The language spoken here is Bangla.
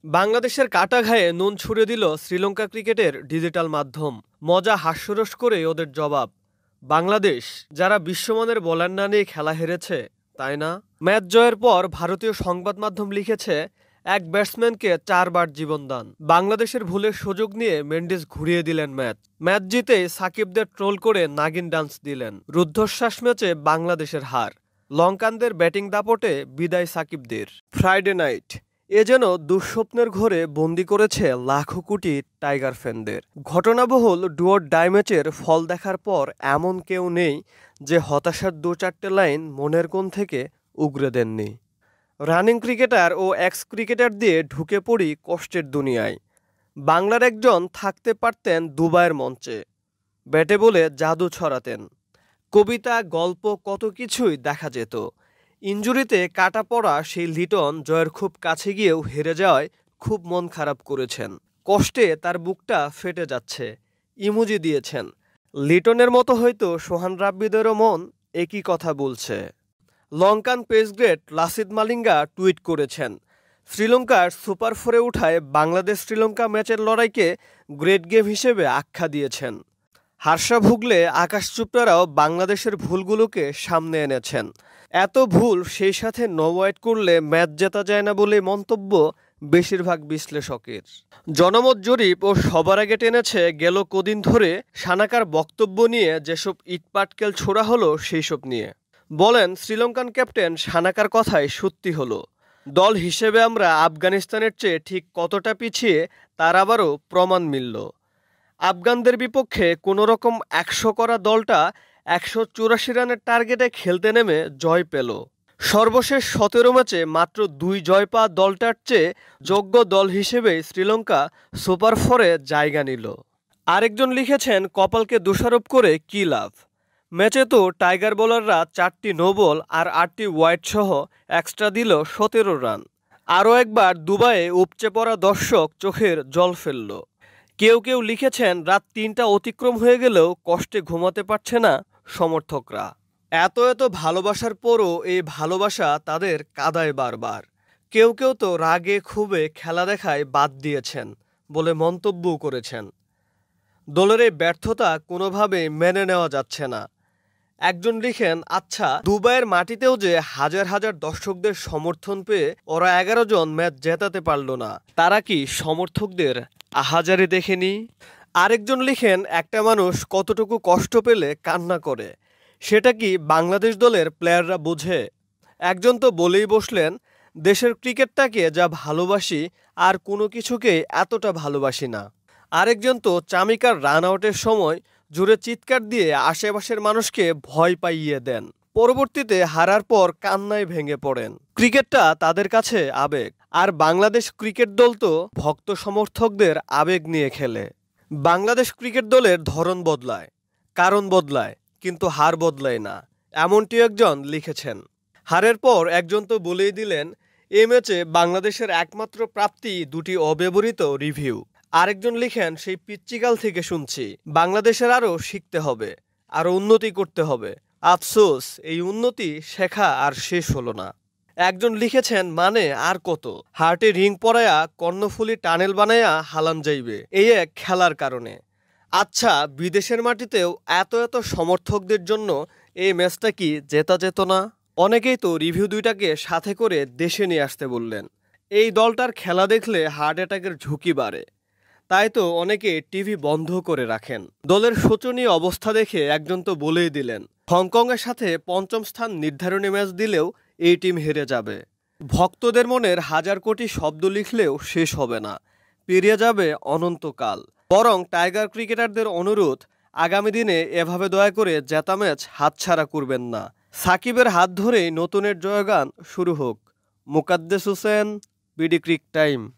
বাংলাদেশের কাটা ঘায়ে নুন ছুড়ে দিল শ্রীলঙ্কা ক্রিকেটের ডিজিটাল মাধ্যম। মজা হাস্যরস করে ওদের জবাব। বাংলাদেশ যারা বিশ্বমানের বোলার না নিয়ে খেলা হেরেছে, তাই না? ম্যাচ জয়ের পর ভারতীয় সংবাদ মাধ্যম লিখেছে, এক ব্যাটসম্যানকে 4 বার জীবনদান। বাংলাদেশের ভুলের সুযোগ নিয়ে মেন্ডিস ঘুরিয়ে দিলেন ম্যাচ জিতেই সাকিবদের ট্রোল করে নাগিন ডান্স দিলেন। রুদ্ধশ্বাস ম্যাচে বাংলাদেশের হার, লঙ্কানদের ব্যাটিং দাপটে বিদায় সাকিবদের। ফ্রাইডে নাইট এ যেন দুঃস্বপ্নের ঘরে বন্দি করেছে লাখো কোটি টাইগার ফ্যানদের। ঘটনাবহুল ডু অর ডাই ম্যাচের ফল দেখার পর এমন কেউ নেই যে হতাশার 2-4টে লাইন মনের কোণ থেকে উগরে দেননি। রানিং ক্রিকেটার ও এক্স ক্রিকেটার দিয়ে ঢুকে পড়ি কষ্টের দুনিয়ায়। বাংলার একজন থাকতে পারতেন দুবাইয়ের মঞ্চে, ব্যাটে বলে জাদু ছড়াতেন। কবিতা, গল্প, কত কিছুই দেখা যেত। ইনজুরিতে কাটা পড়া সেই লিটন জয়ের খুব কাছে গিয়েও হেরে যাওয়ায় খুব মন খারাপ করেছেন। কষ্টে তার বুকটা ফেটে যাচ্ছে, ইমোজি দিয়েছেন। লিটনের মতো হয়তো সোহান রাব্বিদেরও মন একই কথা বলছে। Lankan pace great Lasith Malinga tweet করেছেন, শ্রীলঙ্কার সুপার 4-এ উঠায় বাংলাদেশ শ্রীলঙ্কা ম্যাচের লড়াইকে গ্রেট গেম হিসেবে আখ্যা দিয়েছেন। হার্ষা ভুগলে আকাশ চোপড়ারাও বাংলাদেশের ভুলগুলোকে সামনে এনেছেন। এত ভুল সেই সাথে নো ওয়াইড করলে ম্যাচ জেতা যায় না বলে মন্তব্য বেশিরভাগ বিশ্লেষকের। জনমত জরিপ ও সবার আগে টেনেছে গেল কদিন ধরে সানাকার বক্তব্য নিয়ে যেসব ইটপাটকেল ছোড়া হলো সেই সব নিয়ে। বলেন, শ্রীলঙ্কান ক্যাপ্টেন সানাকার কথাই সত্যি হলো। দল হিসেবে আমরা আফগানিস্তানের চেয়ে ঠিক কতটা পিছিয়ে তার আবারও প্রমাণ মিলল। আফগানদের বিপক্ষে কোনোরকম 100 করা দলটা 184 রানের টার্গেটে খেলতে নেমে জয় পেল। সর্বশেষ 17 ম্যাচে মাত্র 2 জয় পাওয়া দলটার চেয়ে যোগ্য দল হিসেবে শ্রীলঙ্কা সুপার 4-এ জায়গা নিল। আরেকজন লিখেছেন, কপালকে দোষারোপ করে কী লাভ? ম্যাচে তো টাইগার বোলাররা 4টি নো বল আর 8টি ওয়াইড সহ এক্সট্রা দিল 17 রান। আরও একবার দুবাইয়ে উপচে পড়া দর্শক চোখের জল ফেলল। কেউ কেউ লিখেছেন, রাত 3টা অতিক্রম হয়ে গেলেও কষ্টে ঘুমাতে পারছে না সমর্থকরা। এত ভালোবাসার পরও এই ভালোবাসা তাদের কাঁদায় বারবার। কেউ কেউ তো রাগে ক্ষোভে খেলা দেখায় বাদ দিয়েছেন বলে মন্তব্যও করেছেন। দলের এই ব্যর্থতা কোনোভাবে মেনে নেওয়া যাচ্ছে না। একজন লিখেন, আচ্ছা, দুবাইয়ের মাটিতেও যে হাজার হাজার দর্শকদের সমর্থন পেয়ে ওরা 11 জন ম্যাচ জেতাতে পারল না, তারা কি সমর্থকদের আহাজারি দেখেনি? আরেকজন লিখেন, একটা মানুষ কতটুকু কষ্ট পেলে কান্না করে, সেটা কি বাংলাদেশ দলের প্লেয়াররা বোঝে? একজন তো বলেই বসলেন, দেশের ক্রিকেটটাকে যা ভালোবাসি আর কোনো কিছুকে এতটা ভালোবাসি না। আরেকজন তো চামিকার রান আউটের সময় জোরে চিৎকার দিয়ে আশেপাশের মানুষকে ভয় পাইয়ে দেন। পরবর্তীতে হারার পর কান্নায় ভেঙে পড়েন। ক্রিকেটটা তাদের কাছে আবেগ, আর বাংলাদেশ ক্রিকেট দল তো ভক্ত সমর্থকদের আবেগ নিয়ে খেলে। বাংলাদেশ ক্রিকেট দলের ধরন বদলায়, কারণ বদলায়, কিন্তু হার বদলায় না, এমনটি একজন লিখেছেন। হারের পর একজন তো বলেই দিলেন, এ ম্যাচে বাংলাদেশের একমাত্র প্রাপ্তি 2টি অব্যবহৃত রিভিউ। আরেকজন লিখেন, সেই পিচ্চিকাল থেকে শুনছি বাংলাদেশের আরও শিখতে হবে, আরও উন্নতি করতে হবে। আফসোস, এই উন্নতি শেখা আর শেষ হলো না। একজন লিখেছেন, মানে আর কত, হার্টে রিং পরায়া কর্ণফুলি টানেল বানায়া হালান যাইবে এই এক খেলার কারণে। আচ্ছা, বিদেশের মাটিতেও এত সমর্থকদের জন্য এই ম্যাচটা কি জেতা যেত না? অনেকেই তো রিভিউ 2টাকে সাথে করে দেশে নিয়ে আসতে বললেন। এই দলটার খেলা দেখলে হার্ট অ্যাটাকের ঝুঁকি বাড়ে, তাই তো অনেকে টিভি বন্ধ করে রাখেন। দলের শোচনীয় অবস্থা দেখে একজন তো বলেই দিলেন, হংকংয়ের সাথে 5ম স্থান নির্ধারণী ম্যাচ দিলেও এই টিম হেরে যাবে। ভক্তদের মনের হাজার কোটি শব্দ লিখলেও শেষ হবে না, পেরিয়ে যাবে অনন্তকাল। বরং টাইগার ক্রিকেটারদের অনুরোধ, আগামী দিনে এভাবে দয়া করে জেতা ম্যাচ হাতছাড়া করবেন না। সাকিবের হাত ধরেই নতুনের জয়গান শুরু হোক। Mukaddes Hossain, BD Cric time.